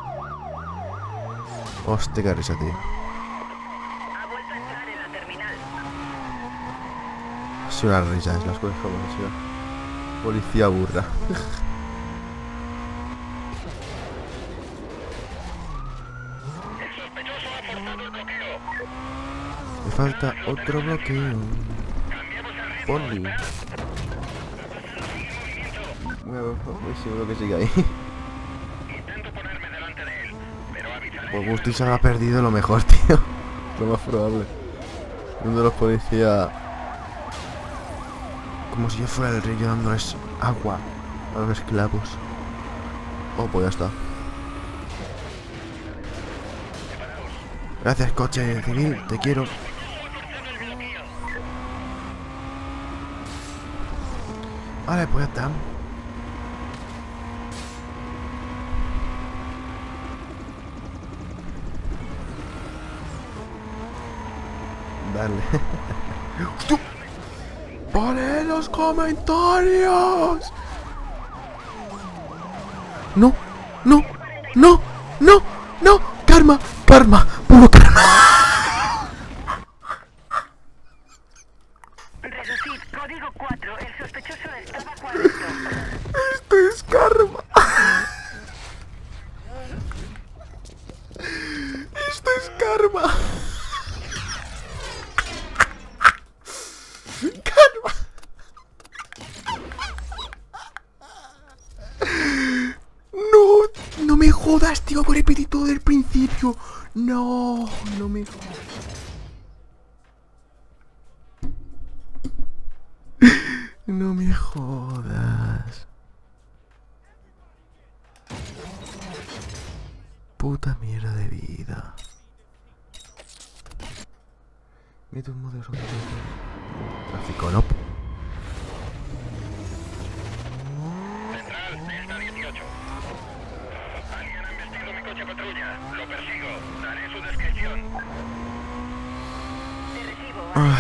Hostia, qué risa, tío. Ha vuelto a entrar en la terminal. Ha sido una risa, es las cosas como han sido. Policía burra. Me falta otro bloqueo. Poli. Bueno, pues seguro que sigue ahí. Pues Gusti se habrá perdido lo mejor, tío. Lo más probable. Uno de los policías... Como si yo fuera el rey dándoles agua a los esclavos. Oh, pues ya está. Gracias, coche civil, te quiero. Vale, pues ya está. Dale. ¡Hostia! ¡Pon en los comentarios! No, no, no, no, no. Karma, karma, puro karma. Reducid, código cuatro. El sospechoso estaba cuarto. Esto es karma. Esto es karma. Karma. No, no me jodas, tío, por repetir todo del principio. No, no me jodas. No me jodas. Puta mierda de vida. Meto un modo de tráfico, no. Central, Delta dieciocho. Alguien ha embestido mi coche patrulla. Lo persigo. Daré su descripción. Te recibo. Ah.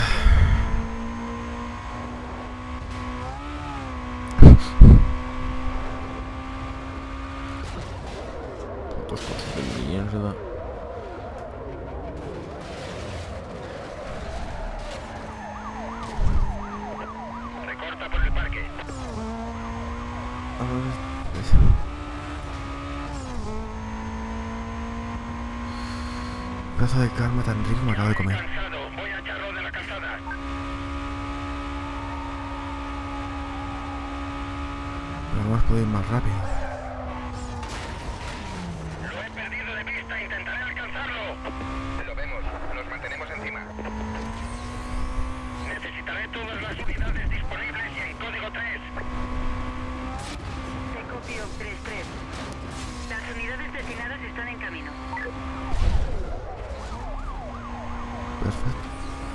Putos cosas de mierda. Recorta por el parque. Pedazo de karma tan rico me acabo de comer. Cansado. Voy a echarlo de la calzada. Pero no hemos podido ir más rápido. Lo he perdido de vista. Intentaré alcanzarlo. Lo vemos. Los mantenemos encima. Necesitaré todas las unidades disponibles y en código tres. Te copio tres tres. Las unidades destinadas están en camino. Perfecto.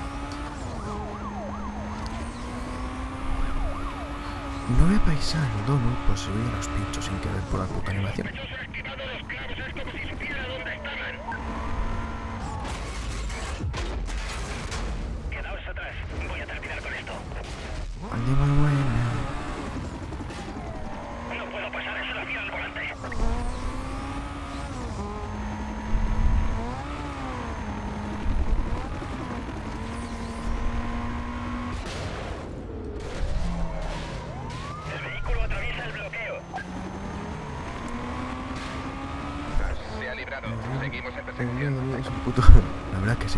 No voy a paisar el donut por si voy a los pinchos sin querer por la puta animación. Sospechoso ha activado los clavos. Es como si supiera dónde estaban. Quedaos atrás. Voy a terminar con esto. Ande muy buena. No puedo pasar. Es una fila al volante. El vehículo atraviesa el bloqueo. El mío es un puto... La verdad que sí.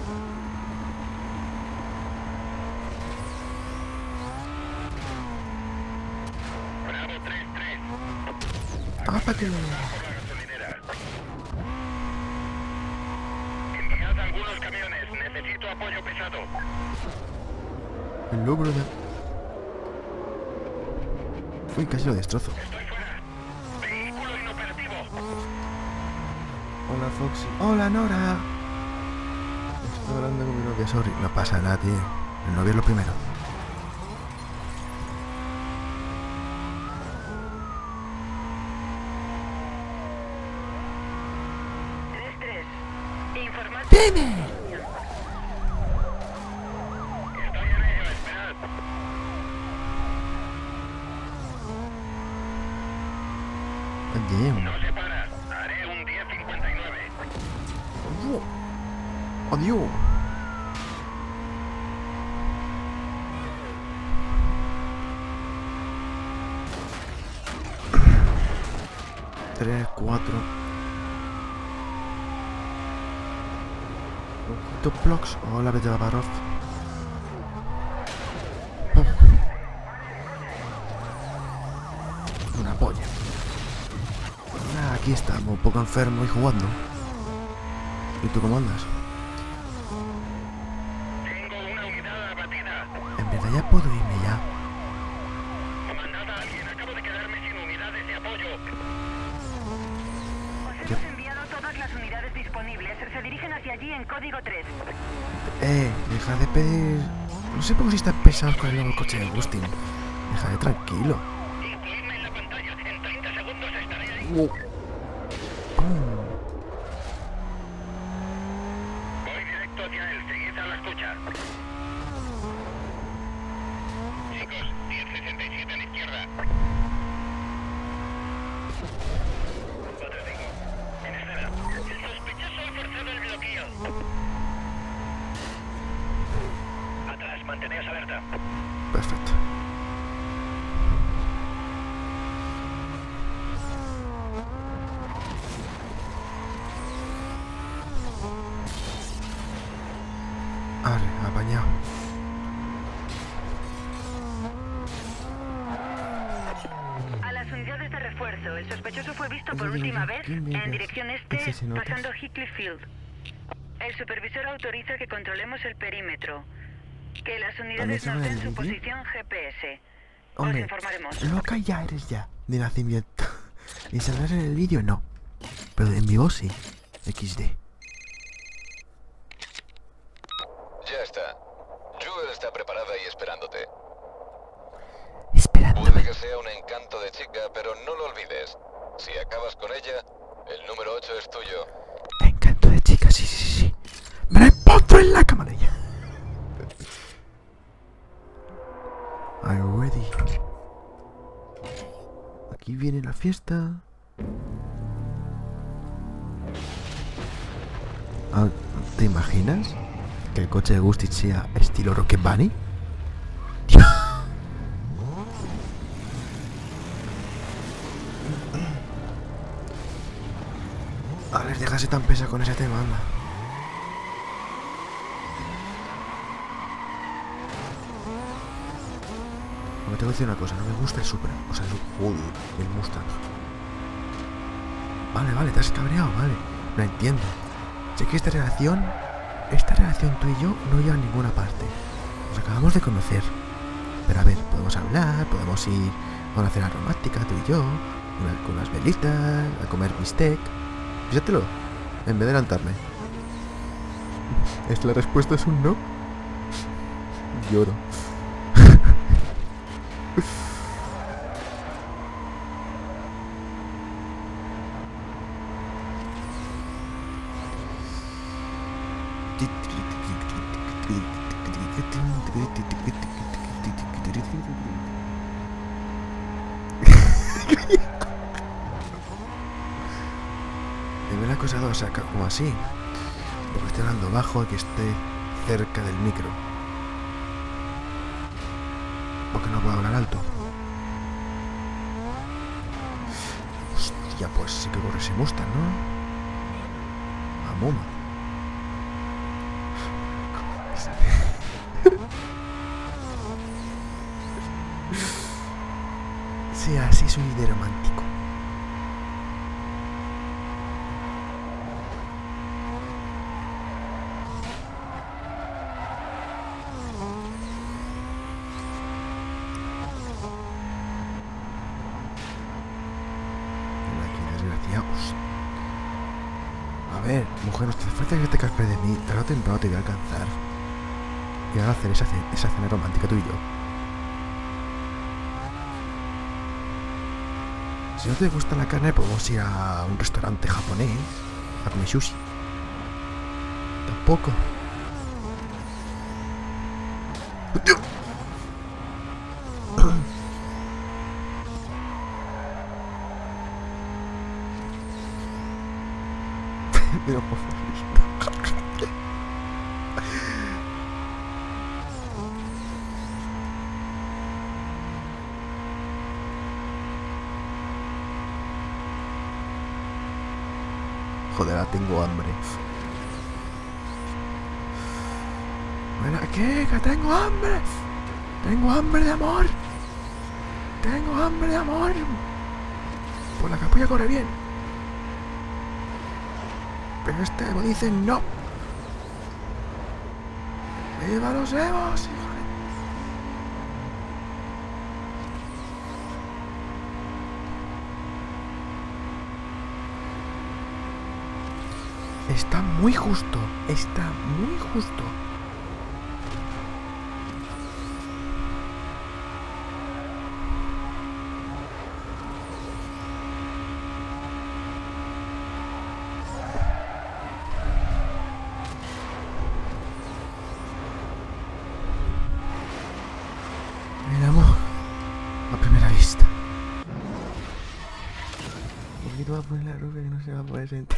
Bravo tres tres. Ah, para que... Por la gasolinera. Enviad algunos camiones. Necesito apoyo pesado. El logro de... Uy, casi lo destrozo. Estoy fuera. Vehículo inoperativo. Hola, Foxy. Hola, Nora. Estoy hablando con mi novia, sorry. No pasa nada, tío. El novio es lo primero. tres tres. Informar... ¡Dime! Estoy en ello. Esperad. Damn. No se para. Haré un diez cincuenta y nueve. Adiós. Tres, cuatro. Dos blocks. Hola, Bella Barov. Una polla. Ah, aquí estamos, un poco enfermo y jugando. ¿Y tú cómo andas? Tengo una unidad abatida. En verdad ya puedo irme ya. Mandad a alguien. Acabo de quedarme sin unidades de apoyo. Os hemos enviado todas las unidades disponibles. Se dirigen hacia allí en código tres. Eh, deja de pedir... No sé por qué si estás pesado con el nuevo coche de Agustín. Deja de tranquilo. Incluidme en la pantalla. En treinta segundos estaré ahí. Wow. Voy directo hacia él. Seguid a la escucha. Chicos, diez sesenta y siete a la izquierda. cuatro cinco. En escena. El sospechoso ha forzado el bloqueo. Atrás, manteneos alerta. Perfecto. Vale, apañado. A las unidades de refuerzo, el sospechoso fue visto por última vez en dirección este, pasando Hickley Field. El supervisor autoriza que controlemos el perímetro. Que las unidades sale nos el den su vídeo? posición G P S. Os Hombre, informaremos. loca ya eres ya, de nacimiento. Y saldrás en el vídeo, no. Pero en vivo sí. equis de. Ya está. Jewel está preparada y esperándote. Puede Esperándome. que sea un encanto de chica, pero no lo olvides. Si acabas con ella, el número ocho es tuyo. Encanto de chica, sí, sí, sí, sí. Me la empotro en la cama de ella. I'm ready. Aquí viene la fiesta. Ah, ¿te imaginas que el coche de Gustich sea estilo Rocket Bunny? Dios. A ver, déjase tan pesa con ese tema, anda. Porque te voy a decir una cosa, no me gusta el Supra, o sea, el, uy, el Mustang. Vale, vale, te has cabreado, vale, lo entiendo. Sé que esta relación, esta relación tú y yo no lleva a ninguna parte. Nos acabamos de conocer. Pero a ver, podemos hablar, podemos ir a una cena romántica, tú y yo, una- con unas velitas, a comer bistec. Fíjatelo, en vez de adelantarme. ¿Es la respuesta es un no? Lloro. Me ve la cosa dos acá, como así. Porque estoy hablando bajo y que esté cerca del micro. Porque no puedo hablar alto. Hostia, pues sí que corre ese Mustang, ¿no? Muma. Sí, así soy de romántico. A ver, mujer, no te hace falta que te casques de mí. Tarde o temprano te voy a alcanzar. Y ahora hacer esa, esa cena romántica tú y yo. Si no te gusta la carne, podemos ir a un restaurante japonés a comer sushi. Tampoco. Pero por favor. Joder, ahora tengo hambre. Bueno, ¿qué? Que tengo hambre. Tengo hambre de amor. Tengo hambre de amor. Por la capulla corre bien. Pero este me dice no. ¡Viva los Evos! Está muy justo. Está muy justo. El amor a primera vista. ¿Por qué te vas a poner la rubia que no se va a poder sentir?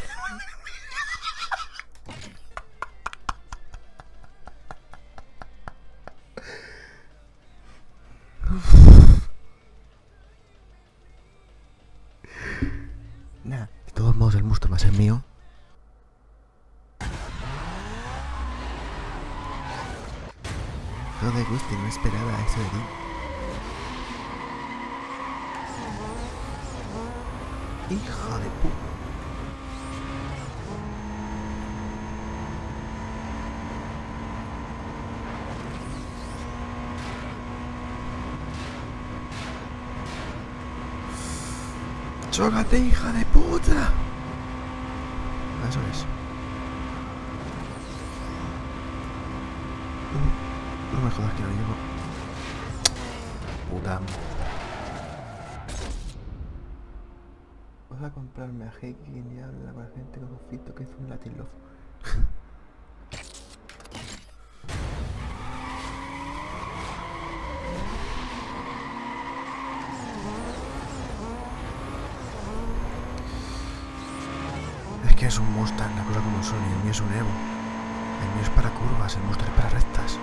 Nah, de todos modos el monstruo va a ser mío. No me gusta y no esperaba eso de ti. Hija de puta. ¡Chócate, hija de puta! Eso es. No me jodas que lo llevo. Puta. Vas a comprarme a Heiki y habla con la gente con conflicto que hizo un Latin Love. Es que es un Mustang, la cosa como son, y el mío es un Evo. El mío es para curvas, el Mustang es para rectas.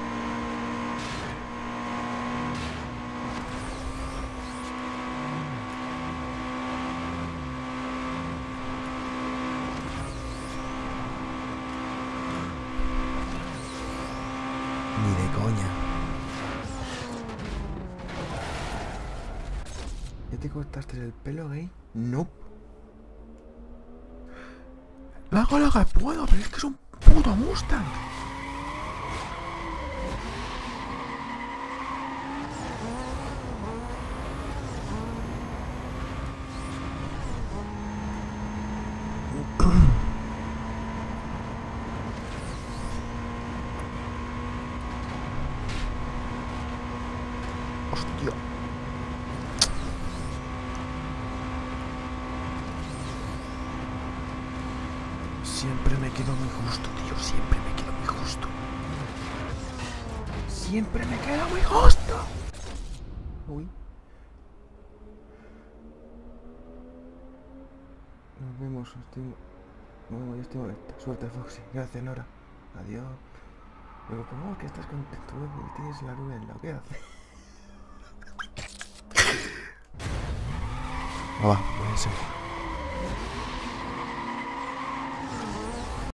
Ni de coña. ¿Ya te cortaste el pelo, gay? No. Lo hago lo que puedo, pero es que es un puto Mustang. Hostia. Siempre me quedo muy justo, tío. Siempre me quedo muy justo. Siempre me quedo muy justo. Uy. Nos vemos. Estoy... No, yo estoy molesta. Suerte, Foxy. Gracias, Nora. Adiós. Luego, ¿cómo que estás contento? Y tienes la nube en la... ¿Qué hace? Ah, va, puede ser.